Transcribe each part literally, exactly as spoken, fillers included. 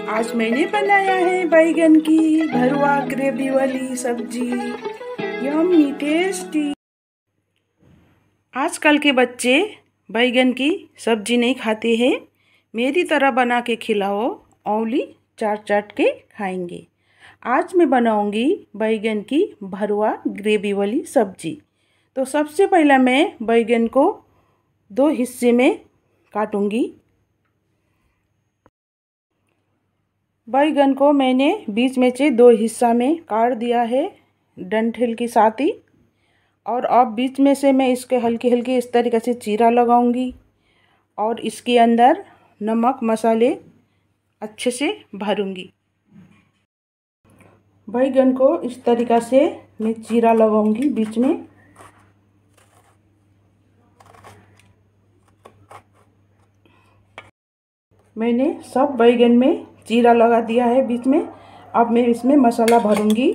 आज मैंने बनाया है बैगन की भरवा ग्रेवी वाली सब्जी, यम्मी टेस्टी। आजकल के बच्चे बैगन की सब्जी नहीं खाते हैं। मेरी तरह बना के खिलाओ, औली चाट चाट के खाएंगे। आज मैं बनाऊंगी बैगन की भरवा ग्रेवी वाली सब्जी। तो सबसे पहला मैं बैगन को दो हिस्से में काटूंगी। बैगन को मैंने बीच में से दो हिस्सा में काट दिया है डंठल के साथ ही। और अब बीच में से मैं इसके हल्की हल्की इस तरीके से चीरा लगाऊंगी और इसके अंदर नमक मसाले अच्छे से भरूंगी। बैगन को इस तरीक़ा से मैं चीरा लगाऊंगी बीच में। मैंने सब बैगन में चीरा लगा दिया है बीच में। अब मैं इसमें मसाला भरूंगी।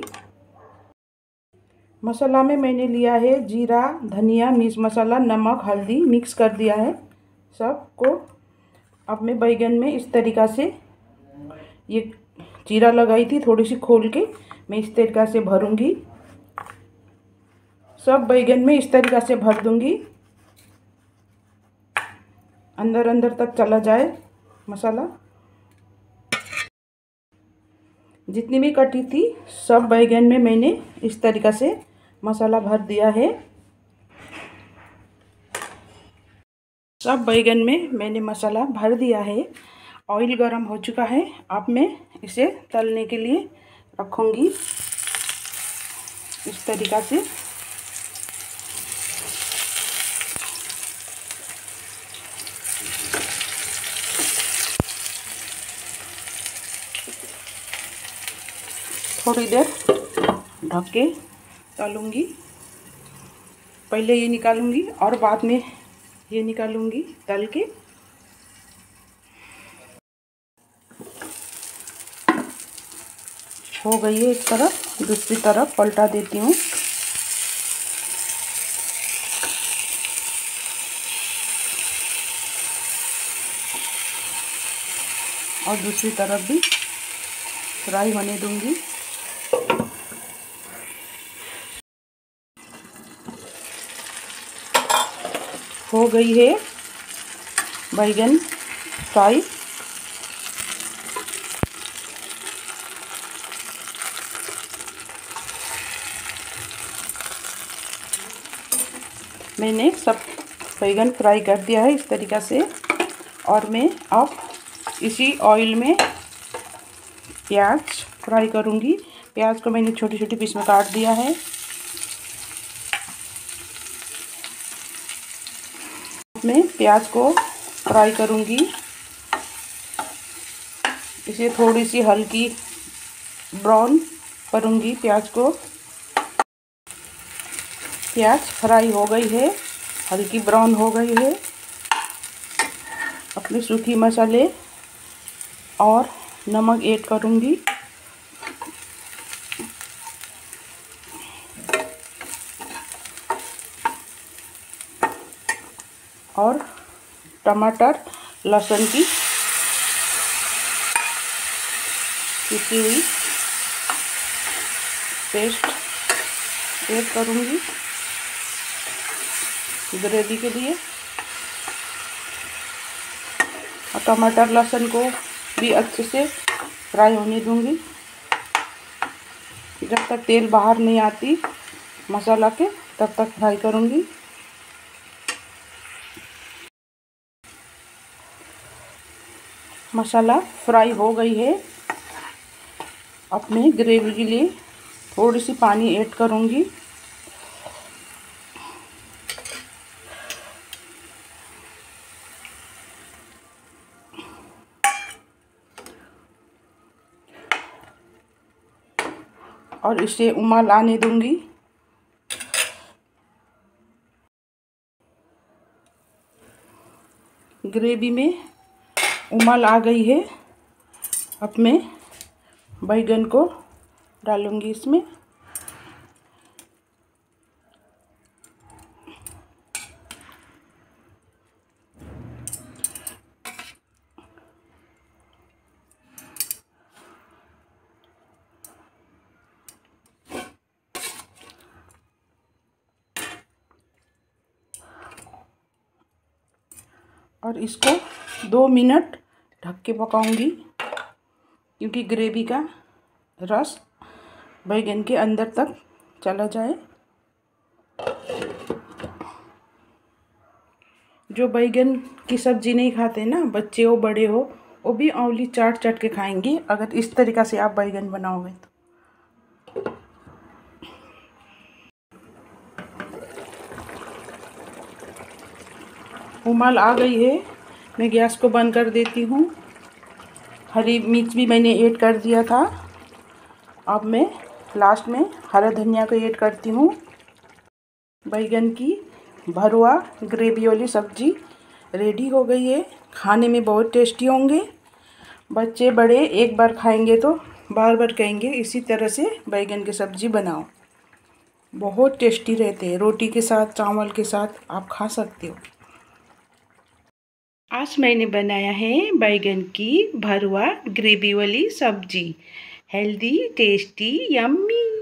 मसाला में मैंने लिया है जीरा, धनिया, मिर्च मसाला, नमक, हल्दी मिक्स कर दिया है सबको। अब मैं बैगन में इस तरीक़ा से ये जीरा लगाई थी थोड़ी सी खोल के, मैं इस तरीक़ा से भरूंगी। सब बैगन में इस तरीक़ा से भर दूंगी, अंदर अंदर तक चला जाए मसाला। जितनी भी कटी थी सब बैगन में मैंने इस तरीक़ा से मसाला भर दिया है। सब बैगन में मैंने मसाला भर दिया है। ऑयल गरम हो चुका है। अब मैं इसे तलने के लिए रखूँगी इस तरीक़ा से। थोड़ी देर ढक के तलूँगी। पहले ये निकालूंगी और बाद में ये निकालूंगी तल के। हो गई है इस तरफ, दूसरी तरफ पलटा देती हूँ। और दूसरी तरफ भी फ्राई होने दूंगी। हो गई है बैगन फ्राई। मैंने सब बैगन फ्राई कर दिया है इस तरीक़ा से। और मैं अब इसी ऑयल में प्याज फ्राई करूंगी। प्याज को मैंने छोटी छोटी पीस में काट दिया है। मैं प्याज को फ्राई करूंगी। इसे थोड़ी सी हल्की ब्राउन करूंगी प्याज को। प्याज फ्राई हो गई है, हल्की ब्राउन हो गई है। अपने सूखी मसाले और नमक ऐड करूंगी। और टमाटर लहसुन की पिसी हुई पेस्ट ऐड करूंगी ग्रेवी के लिए। और टमाटर लहसुन को भी अच्छे से फ्राई होने दूंगी जब तक तेल बाहर नहीं आती मसाला के, तब तक फ्राई करूंगी। मसाला फ्राई हो गई है। अब मैं ग्रेवी के लिए थोड़ी सी पानी ऐड करूंगी। और इसे उबाल आने दूंगी। ग्रेवी में उबाल आ गई है। अब मैं बैगन को डालूंगी इसमें। और इसको दो मिनट ढक के पकाऊंगी, क्योंकि ग्रेवी का रस बैगन के अंदर तक चला जाए। जो बैगन की सब्ज़ी नहीं खाते ना, बच्चे हो बड़े हो, वो भी आंवली चाट चाट के खाएंगे अगर इस तरीक़ा से आप बैगन बनाओगे तो। उबाल आ गई है, मैं गैस को बंद कर देती हूँ। हरी मिर्च भी मैंने ऐड कर दिया था। अब मैं लास्ट में हरा धनिया को ऐड करती हूँ। बैगन की भरुआ ग्रेवी वाली सब्ज़ी रेडी हो गई है। खाने में बहुत टेस्टी होंगे। बच्चे बड़े एक बार खाएंगे तो बार बार कहेंगे इसी तरह से बैगन की सब्ज़ी बनाओ। बहुत टेस्टी रहते हैं, रोटी के साथ, चावल के साथ आप खा सकते हो। आज मैंने बनाया है बैगन की भरुआ ग्रेवी वाली सब्ज़ी। Healthy, tasty, yummy.